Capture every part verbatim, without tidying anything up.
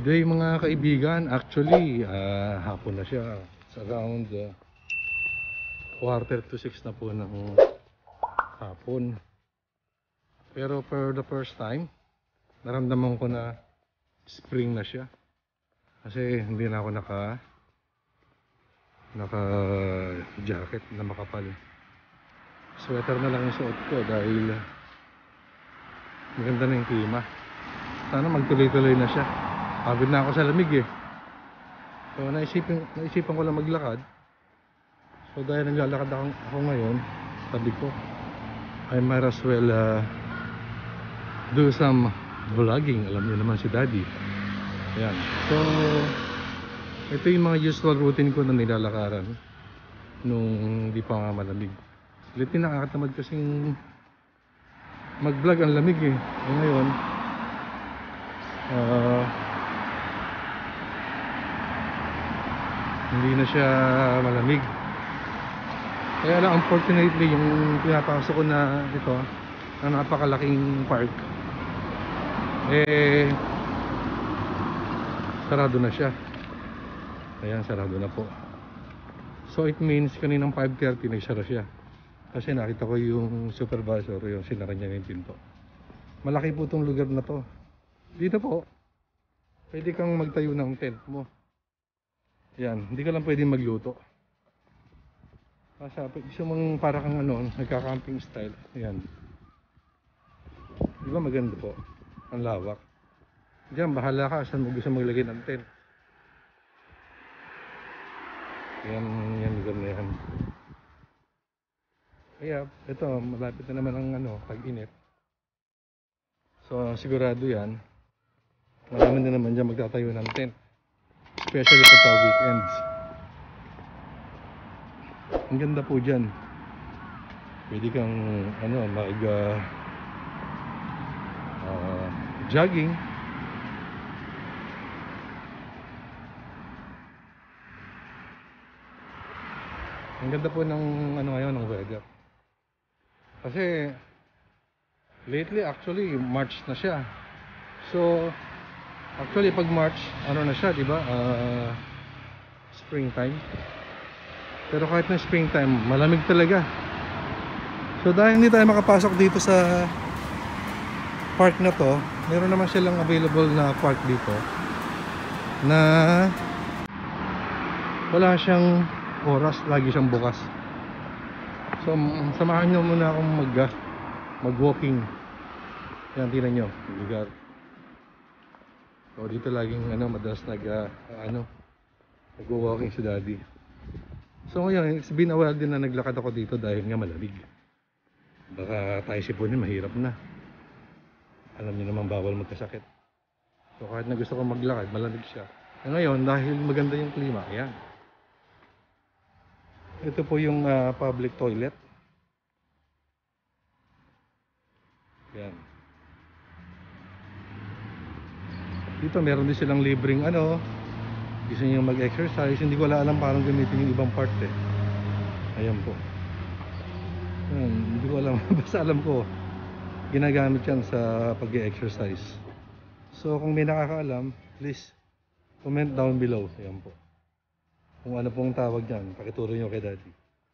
Good day mga kaibigan. Actually, uh, hapon na siya. It's around uh, quarter to six na po ng hapon. Pero for the first time, naramdaman ko na spring na siya. Kasi hindi na ako naka naka jacket na makapal. Sweater na lang yung suot ko dahil maganda na yung klima. Sana magtuloy-tuloy na siya. Pagod na ako sa lamig eh. So naisipan, naisipan ko lang maglakad. So dahil naglalakad ako, ako ngayon, sabi ko I might as well uh, do some vlogging. Alam niyo naman si Daddy. Ayan. So ito yung mga usual routine ko na nilalakaran nung hindi pa nga malamig. Ulit nakakatamad kasing mag vlog ang lamig eh. E ngayon uh, hindi na siya malamig. Kaya lang unfortunately yung pinapasok ko na ito na napakalaking park eh sarado na siya. Ayan, sarado na po. So it means kaninang five thirty nagsara siya kasi nakita ko yung supervisor, yung sinara niya yung pinto. Malaki po itong lugar na to. Dito po pwede kang magtayo ng tent mo. Yan, hindi ka lang pwedeng magluto. Kasi gusto mong para kang ano, nagka-camping style. Yan. Di ba maganda po? Ang lawak. Diyan, bahala ka saan mo gusto maglagay ng tent. Yan, yan lugar na yan. Kaya, ito, malapit na naman ang ano, pag-init. So, sigurado yan. Marami na naman dyan magtatayo ng tent. Especially pagka weekends. Ang ganda po dyan. Pwede kang ano, mag uh, uh, jogging. Ang ganda po ng ano ngayon, ng weather. Kasi lately actually March na siya. So actually pag March, ano na siya, di ba? Uh, springtime. Pero kahit na springtime, malamig talaga. So dahil hindi tayo makapasok dito sa park na to, meron naman silang available na park dito na wala siyang oras, lagi siyang bukas. So samahan nyo muna akong mag mag walking. Yan, tingnan nyo yung lugar. So dito laging ano, madalas nag uh, ano, nag-walking si Daddy. So ngayon, it's been a while din na naglakad ako dito dahil nga malamig. Baka tayo sipunin, mahirap na. Alam niyo naman bawal magkasakit. So kahit na gusto ko maglakad, malamig siya. E ngayon, dahil maganda yung klima, ayan. Ito po yung uh, public toilet. Ayan. Dito meron din silang libreng ano, gusto niyo mag-exercise. Hindi ko alam paano gamitin yung ibang part eh. Ayan po. Ayan, hindi ko alam. Basta alam ko ginagamit yan sa pag-exercise. So kung may nakakaalam, please comment down below. Ayan po. Kung ano pong tawag dyan, pakituro nyo kay Daddy.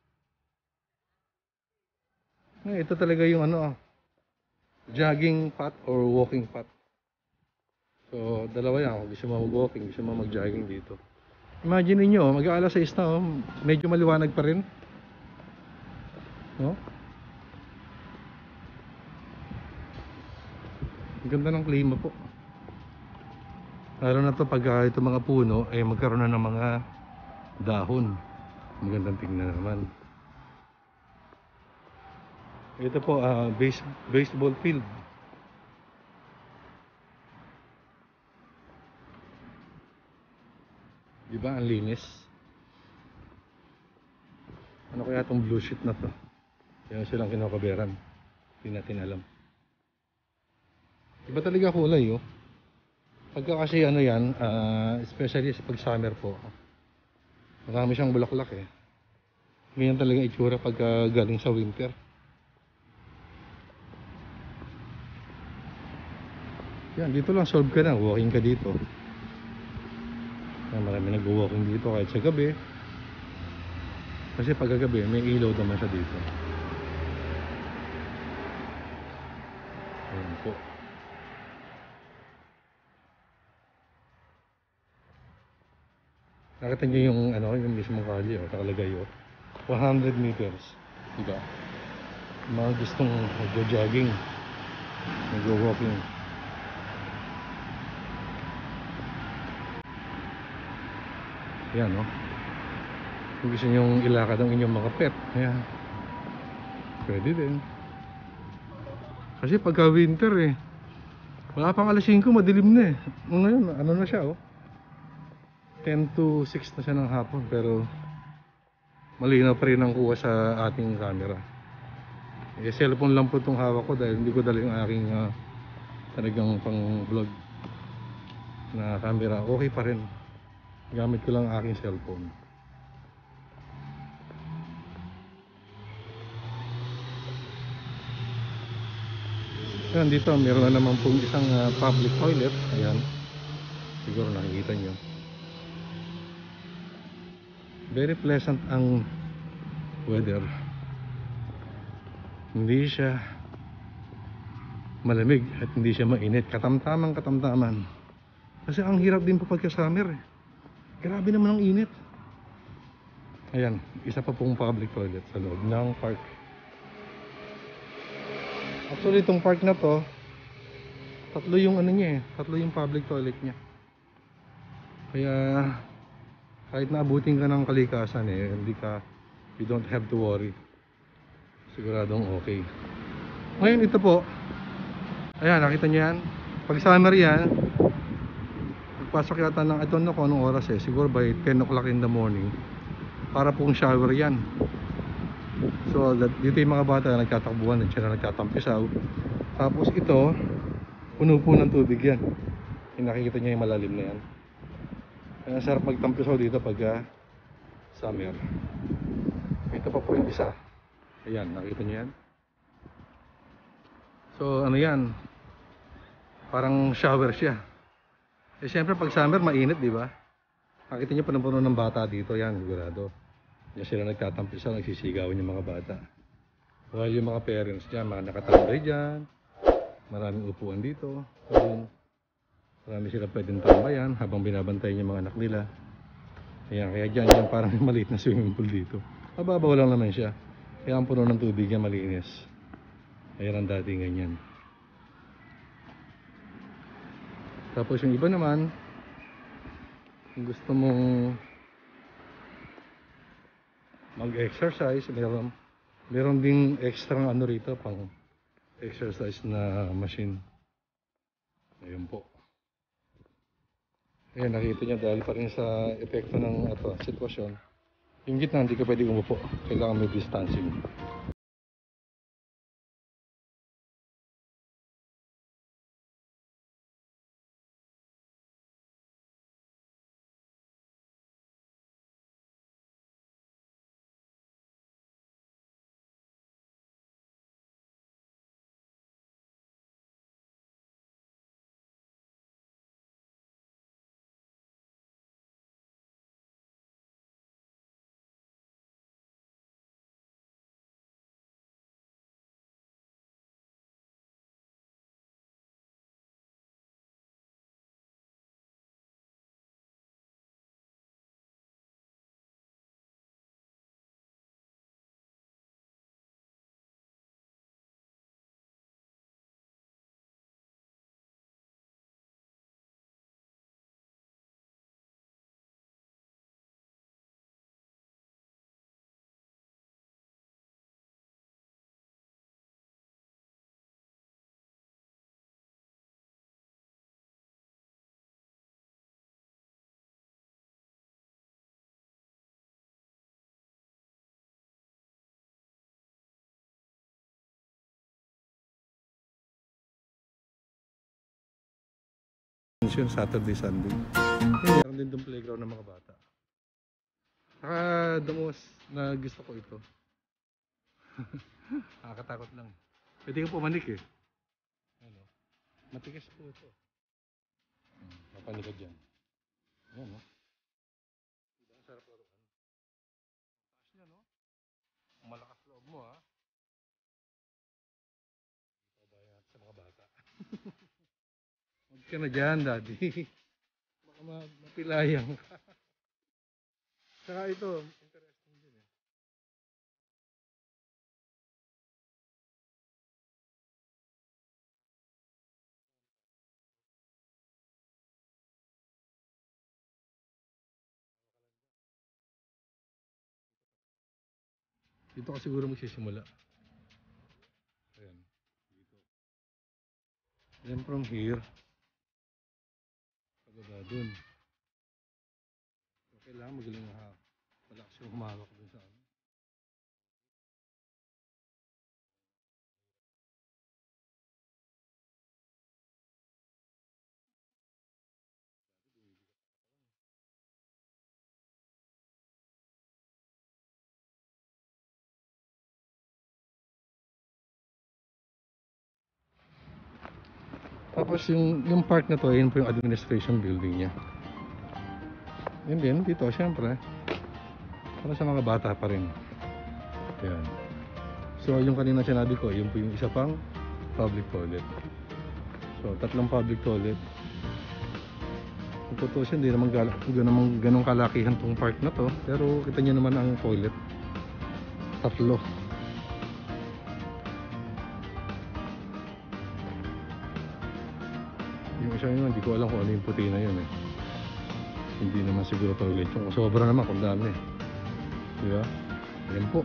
Ay, ito talaga yung ano, jogging path or walking path. So, dalawa yan. Kung gusto mo mag-walking, gusto mo mag-jogging dito. Imagine niyo, mag-aalas sais na, oh, medyo maliwanag pa rin. No? Ang ganda ng klima po. Lalo na to pag uh, ito mga puno, ay eh, magkaroon na ng mga dahon. Magandang tingnan naman. Ito po, uh, base, baseball field. Diba ang linis? Ano kaya itong blue sheet na to? Yan silang kinakaberan. Hindi natin alam. Iba talaga kulay oh. Pagka kasi ano yan, uh, especially sa pag summer po, marami siyang bulaklak eh. Ganyan talaga itsura pagka galing sa winter. Yan, dito lang solve ka na, walking ka dito. nag-walking dito kahit sa gabi. Kasi pag gabi may ilaw naman siya dito. Ayan po. Nakita niyo yung ano, yung mismong kalye, oh, nakalagay oh. one hundred meters, diba? Mga gustong magjo-jogging, magjo-walking. Yan oh. Kung gusto nyong ilakad ang inyong mga pet, ayan, pwede din. Kasi pagka winter eh, wala pang alas singko, madilim na eh. Ngayon, ano na siya oh, ten to six na siya ng hapon, pero malinaw pa rin ang kuha sa ating camera. Eh, cellphone lang po itong hawak ko dahil hindi ko dala yung aking uh, talagang pang vlog na camera. Okay pa rin, gamit ko lang ang aking cellphone. Ayan, dito meron na naman pong isang uh, public toilet. Ayan, siguro nakikita nyo. Very pleasant ang weather. Hindi siya malamig at hindi siya mainit. Katamtamang katamtaman. Kasi ang hirap din po pagka summer eh. Grabe naman ang init. Ayan, isa pa pong public toilet sa loob ng park. Actually itong park na to, tatlo yung ano niya eh, tatlo yung public toilet niya. Kaya kahit naabutin ka ng kalikasan eh, hindi ka, you don't have to worry. Siguradong okay. Ngayon ito po, ayan, nakita niyo yan. Pag summer yan, nagpasok yata ng, I don't know kung anong oras eh, siguro by ten o'clock in the morning, para pong shower yan. So dito yung mga bata nagtatakbuhan at sila nagtatampisaw. Tapos ito, puno po ng tubig yan. Yung nakikita niyo yung malalim na yan. Kaya sarap magtampisaw dito pag uh, summer. Ito pa po yung isa. Ayan, nakikita niyo yan. So ano yan, parang shower siya. Eh siyempre pag summer mainit, di ba? Nakita niyo puno-puno ng bata dito, yan sigurado. Diyan sila nagtatampisaw, nagsisigawan yung mga bata. While yung mga parents dyan, mga nakatambay dyan, maraming upuan dito. Ayun. Marami sila pwedeng tambayan habang binabantay yung mga anak nila. Ayan, kaya dyan yan parang maliit na swimming pool dito. Mababaw lang naman siya. Kaya ang puno ng tubig yan malinis. Ayan ang datingan yan. Tapos yung iba naman, kung gusto mong mag-exercise, meron meron ding extra ano rito pang exercise na machine. Ayun po. Ayan, nakita nyo dahil pa rin sa epekto ng ato, sitwasyon. Yung gitna hindi ka pwede umupo, kailangan may distancing. Saturday, Sunday. Meron din doon playground ng mga bata. Saka the most na gusto ko ito. Nakakatakot lang. Pwede kang pumanik eh. Ano? Matigas po ito. Hmm, mapanikad yan. Ayan, no? Huwag ka na dyan, daddy. Baka ma- mapilayang ka. Saka ito, interesting din eh. Dito ka siguro magsisimula. Ayan. Dito. Then from here, pagaba dun. So, kailangan magaling na ha. Malakas yung humawak dun sa ano. Tapos yung, yung park na to, yun po yung administration building niya. Yun din, dito, syempre. Para sa mga bata pa rin. Ayan. So, yung kanina sinabi ko, yun po yung isa pang public toilet. So, tatlong public toilet. Kung totoo siya, hindi naman ganun, ganun kalakihan tong park na to. Pero kita nyo naman ang toilet. Tatlo. Yung isa yun, hindi ko alam kung ano yung puti na yun eh. Hindi naman siguro toilet yung sobra naman kung dami. Diba? Ayan po.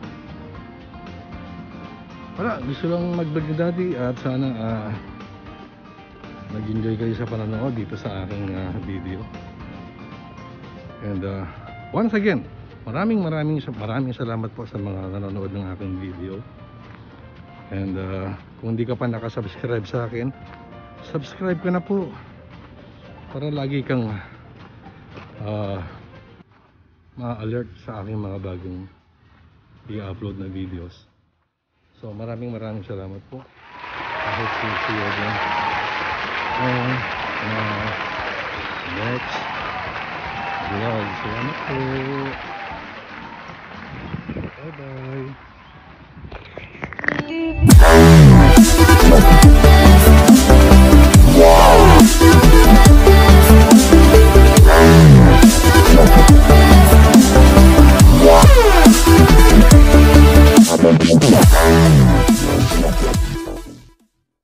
Wala, gusto lang mag-vlog ni daddy at sana uh, nag-enjoy kayo sa panonood dito sa aking uh, video. And uh, once again, maraming maraming maraming salamat po sa mga nanonood ng aking video. And uh, kung hindi ka pa nakasubscribe sa akin, subscribe ka na po para lagi kang uh, ma-alert sa aking mga bagong i-upload na videos. So maraming maraming salamat po. I hope to see you again on uh, next vlog. Salamat po. Bye bye. Yeah.